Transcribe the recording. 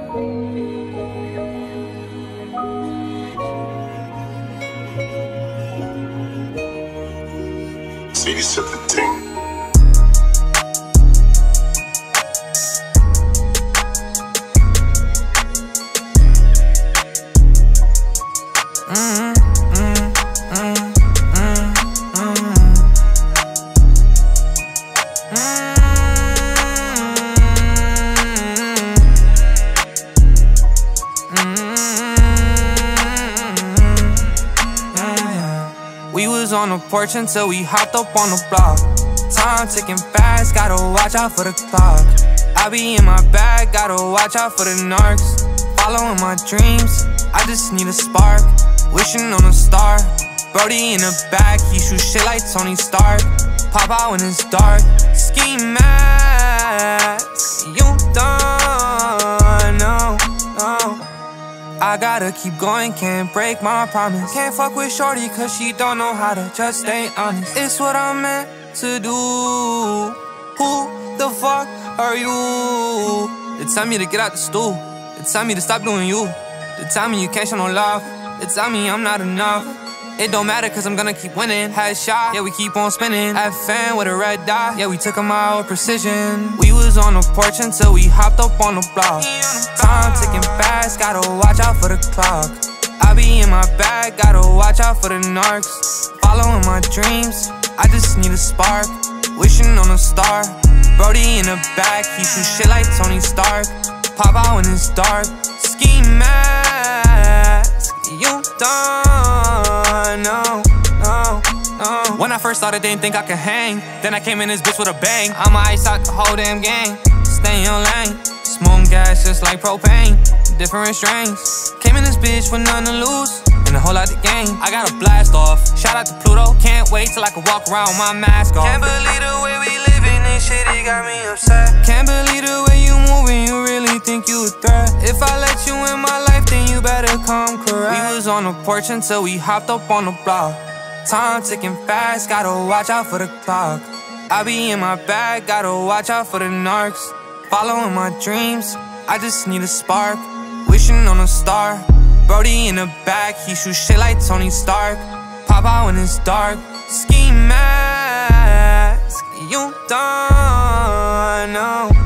City 17. We was on the porch until we hopped up on the block. Time ticking fast, gotta watch out for the clock. I be in my bag, gotta watch out for the narcs. Following my dreams, I just need a spark. Wishing on a star. Brody in the back, he shoot shit like Tony Stark. Pop out when it's dark. Ski mask, you don't know, no. I gotta keep going, can't break my promise. Can't fuck with shorty cause she don't know how to just stay honest. It's what I'm meant to do. Who the fuck are you? They tell me to get out the stool. They tell me to stop doing you. They tell me you can't show no love. They tell me I'm not enough. It don't matter cause I'm gonna keep winning. Headshot, yeah we keep on spinning. FN with a red dot, yeah we took him out with precision. We was on the porch until we hopped up on the block. Time ticking fast, gotta watch out for the clock. I be in my bag, gotta watch out for the narcs. Following my dreams, I just need a spark. Wishing on a star. Brody in the back, he shoot shit like Tony Stark. Pop out when it's dark. Ski mask, you don't know, no, no. When I first started, didn't think I could hang. Then I came in this bitch with a bang. I'ma ice out the whole damn gang. Stay in your lane. Smoke gas just like propane. Different strains. Came in this bitch with nothing to lose and a whole lot to gain. I got a blast off. Shout out to Pluto. Can't wait till I can walk around with my mask off. Can't believe the way we living this shit, it got me upset. Can't believe the way you moving, you really think you a threat. If I let you in my life, then you better come correct. We was on the porch until we hopped up on the block. Time ticking fast, gotta watch out for the clock. I be in my bag, gotta watch out for the narcs. Following my dreams, I just need a spark. Wishing on a star. Brody in the back, he shoot shit like Tony Stark. Pop out when it's dark. Ski mask, you don't know.